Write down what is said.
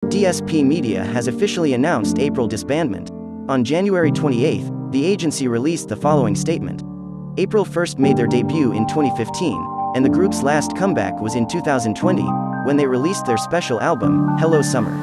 DSP Media has officially announced April disbandment. On January 28, the agency released the following statement. April first made their debut in 2015, and the group's last comeback was in 2020, when they released their special album, Hello Summer.